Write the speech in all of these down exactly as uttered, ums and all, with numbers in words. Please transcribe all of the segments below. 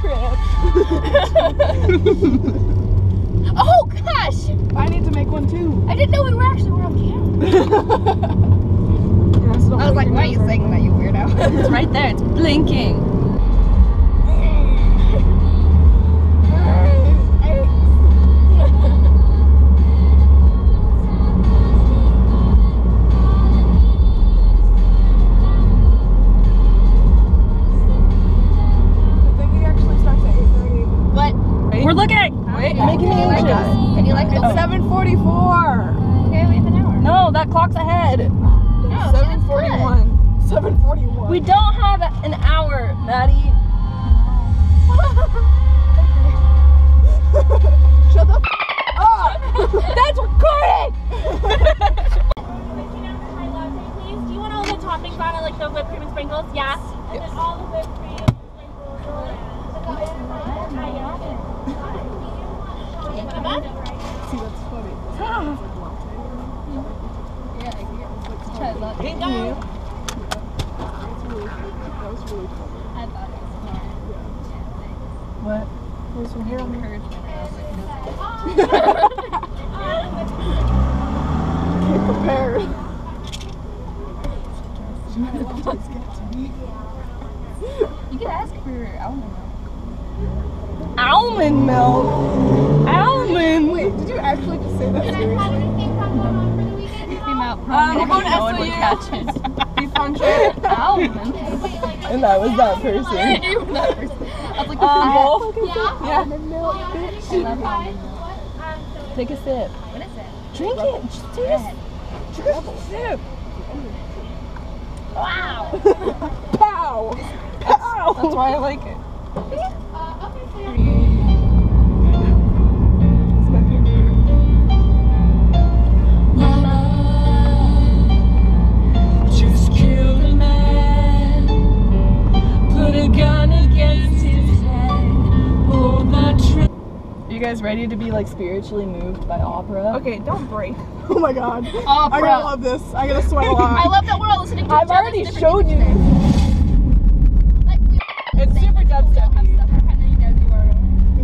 trip. Oh gosh! I need to make one too. I didn't know we were actually were on camera. Yeah, so I was like, why are you saying that, you weirdo? It's right there. It's blinking. We're looking! Wait, you're making me anxious. Can you like it? It's seven forty-four. Okay, we have an hour. No, that clock's ahead. No, seven forty-one. seven forty-one. We don't have an hour, Maddie. Shut the f up! That's recording! Please, do you want all the toppings on it, like the whipped cream and sprinkles? Yes. And then all the whipped cream and sprinkles. See, that's funny. Thank you. That was really funny. I thought it was smart. What? There's some hair on the Encouragement. Get prepared. You could ask for almond milk. Almond milk? Almond? Wait, did you actually just say that seriously? Came out Um, we're going to no one would S O U. catch it. Beef country. Almond. And that was that person. Even that person. I was like, Um, Yeah. yeah. I love almond milk. Take a sip. What is it? Drink it. Just take a sip. Just a sip. Wow! Pow! Pow! That's why I like it. It's my favorite. Just killed a man, put a gun against his head, pulled the trigger. Are you guys ready to be like spiritually moved by opera? Okay, don't break. Oh my god. Opera. I gotta love this. I gotta sweat a lot. I love that we're all listening to I've each other's already different showed you. music. Like, we It's say super this, but we all have dubstep-y. stuff we're kinda, you know, do our own.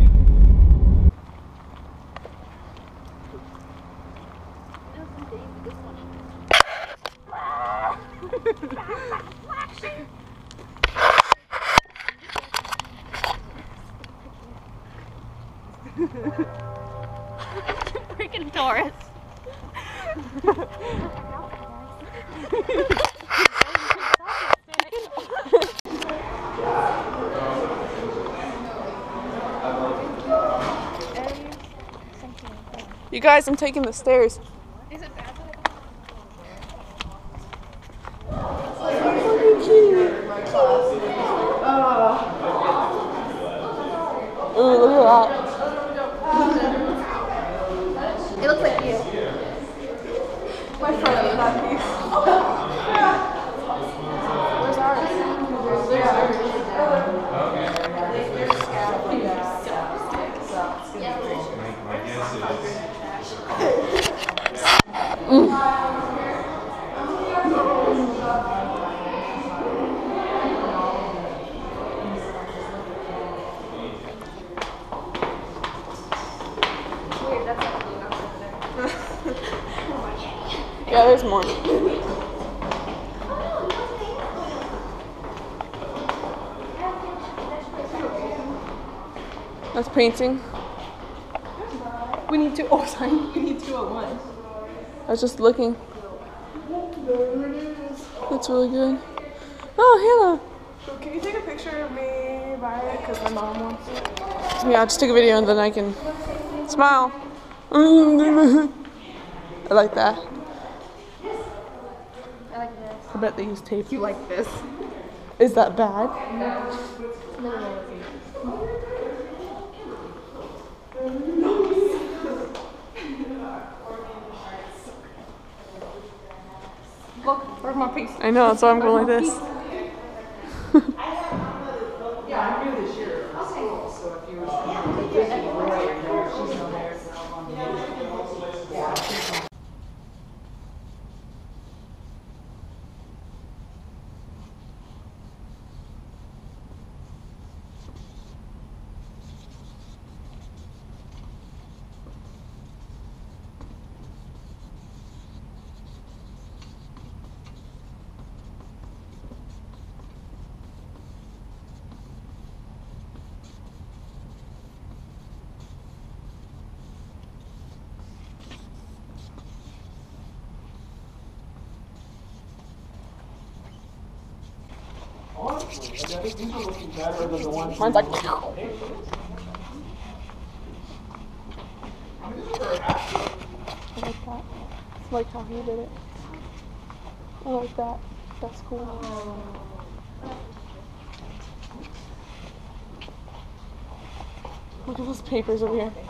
Freaking Taurus. You guys, I'm taking the stairs. Is it bad? Ooh, look at that. It looks like you. My friend made that piece. Where's ours? Yeah, there's more. That's painting. We need to. Oh, sorry. We need two at once. I was just looking. That's really good. Oh, Hannah. Can you take a picture of me by it? Because my mom wants it. Yeah, just take a video and then I can smile. I like that. I like this. I bet they use tape. You like this? Is that bad? Look, where's my piece? I know, that's why I'm going like this. Mine's like. I like that. I like how he did it. I like that. That's cool. Look at those papers over here.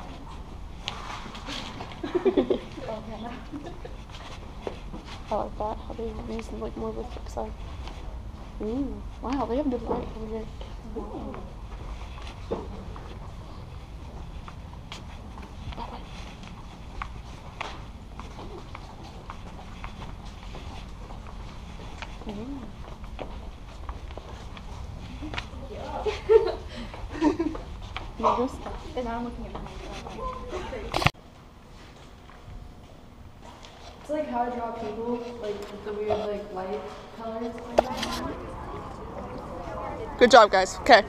I like that. How they use like more of the thick side. Ooh, wow, they have different light over here. Ooh. And now I'm looking at my It's like how I draw people, like with the weird like light colors. Good job, guys. Okay.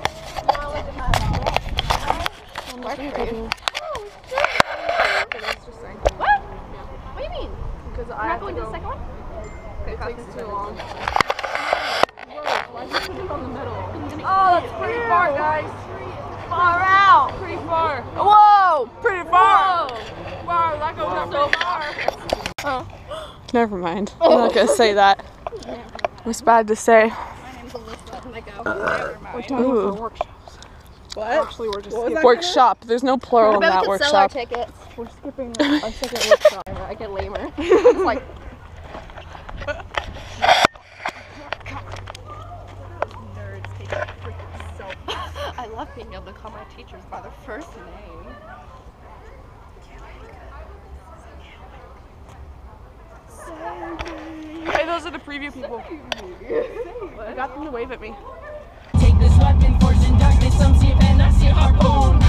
What? What do you mean? Because You're not going to the second one? It takes too long. Why did you put it on the middle? Oh, that's pretty far, guys. Far out. Pretty far. Whoa, pretty far. Whoa. Wow, that goes up so far. Oh. Never mind. I'm not gonna say that. It's bad to say. My name's Alyssa and I go, never mind. We're talking for workshops. What? Actually, we're just workshop. There's no plural in that we could sell our workshop. tickets. We're skipping a second workshop. I get lamer. It's like, nerds take it freaking self. I love being able to call my teachers by their first name. Hey, those are the preview people. I got them to wave at me. Take this weapon, force in darkness, some see it and I see harpoon.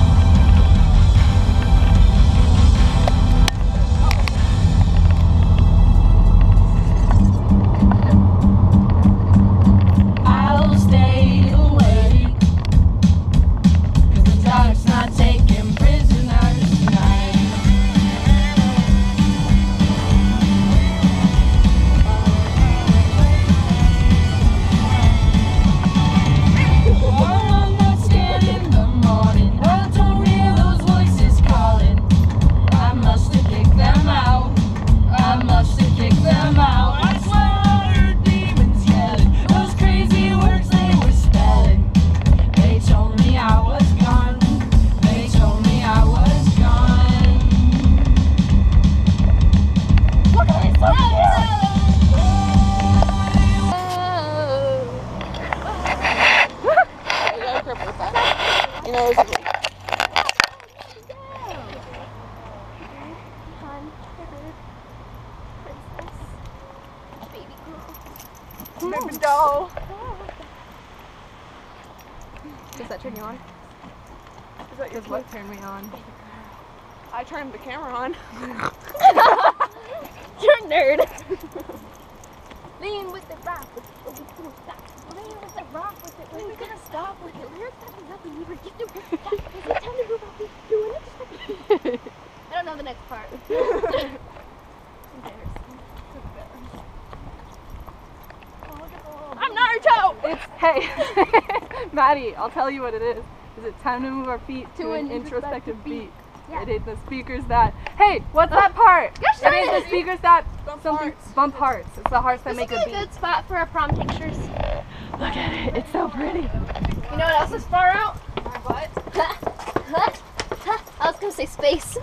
I'll stay awake, 'cause the dark's not taking prisoners tonight. One night stand in the morning, I don't hear those voices calling. I must have kicked them out. I must have kicked them out. I swear I heard demons yelling. Those crazy words they were spelling. They told me I was gone. They told me I was gone. Look at me, so cute. We got a cripple with that. You know, it's like, baby doll. Does that turn you on? Is that your Does what turn me on? I turned the camera on. You're a nerd. Lean with the rock, with it, but we couldn't stop. Lean with the rock, with it, but we couldn't stop with it. Lyrics that nothing, we were just doing that. Is it time to move on? Doing it? I don't know the next part. I'm Naruto! It's hey, Maddie. I'll tell you what it is. Is it time to move our feet to, To an, an introspective introspective beat? Yeah. It ain't the speakers that. Hey, what's that part? Gosh, It ain't darn the speakers that Bump something hearts. bump hearts. It's the hearts that This make would a be a beat. good spot for our prom pictures. Look at it. It's so pretty. You know what else is far out? What? I was gonna say space.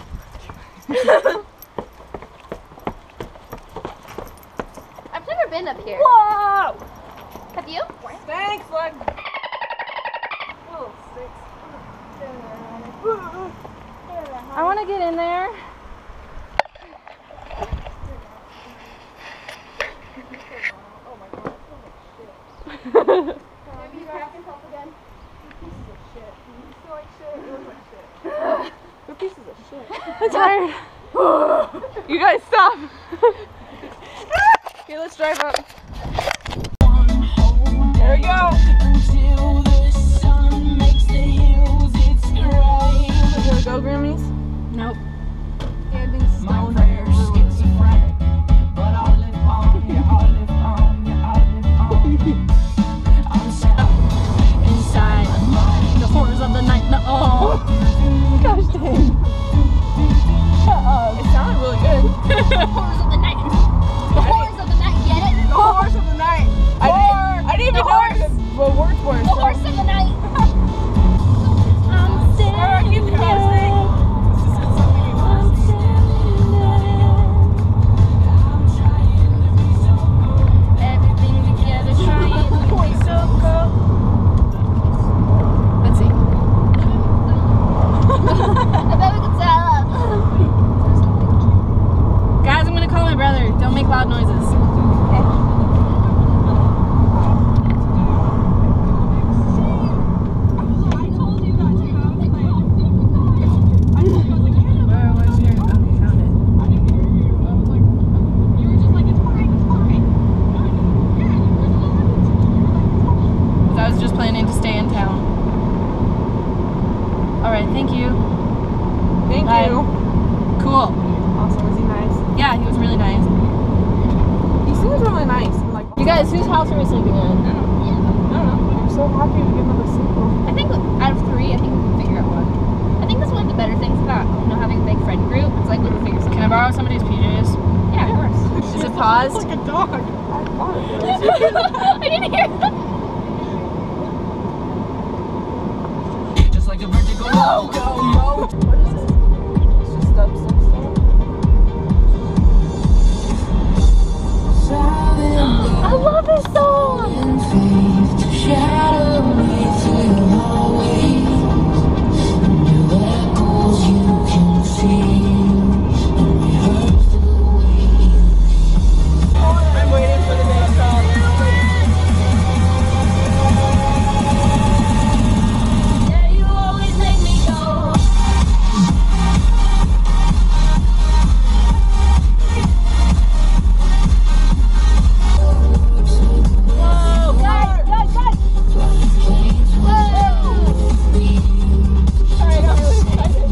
I've never been up here. Whoa! Have you? Thanks, like. I want to get in there. Maybe you crack yourself again. They're pieces of shit. I'm tired. You guys stop. Okay, let's drive up. There we go. Until the sun makes the hills its grave. Here we go, Grammys. Nope. My prayers schizophrenic, but I'll live on, yeah, I'll live on, yeah, I'll live on. I'll guys, whose house are we sleeping in? I don't know. I'm so happy to get another single. I think out of three, I think we can figure out one. I think that's one of the better things about, you know, having a big friend group. It's like we can figure something Can I out. borrow somebody's P Js? Yeah, of course. Is it paused? Like a dog. I didn't hear that. Just like a vertical go, go, go. What is it? It's just dubstep stuff. I love this song. Shadow me through the hallways. New echoes you can see. I'm waiting for the next song. Yeah, you always make me go. Whoa, guys, guys, guys. Sorry, I got really excited.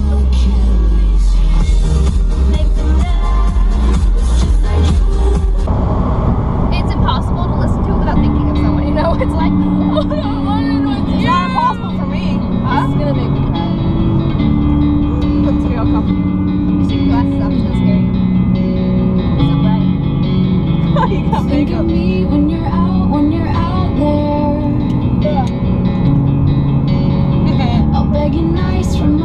It's impossible to listen to it without thinking of someone, you know? It's like, oh no, I don't know what to do. It's not impossible for me. This is gonna make me cry. Let's get all comfortable. You should take your glasses off, it's gonna scare you. It's so bright. You got Think makeup. of me when you're out, when you're out there. I'll beg you nice from